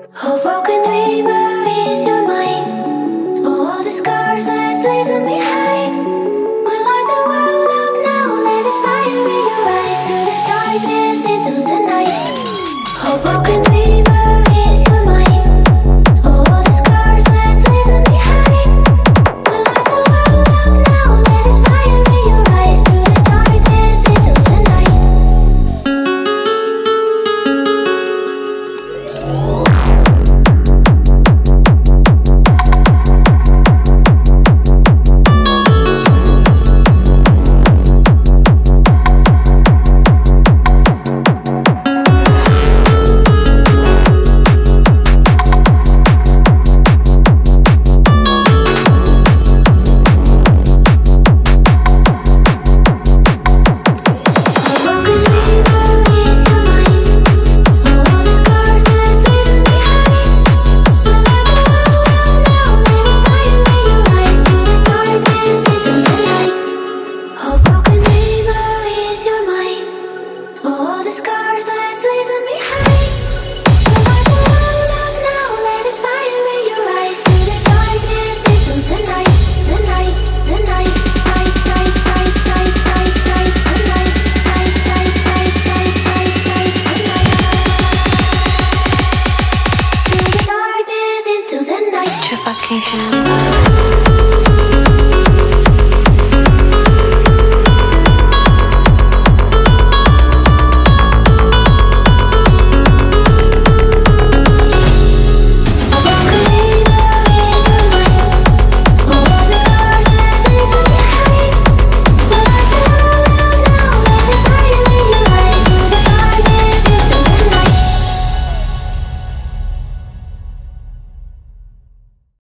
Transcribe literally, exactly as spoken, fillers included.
Oh, broken dreamer, ease your mind. Oh, all the scars, let's leave them behind. We light the world up now, let us fire in your eyes to the darkness.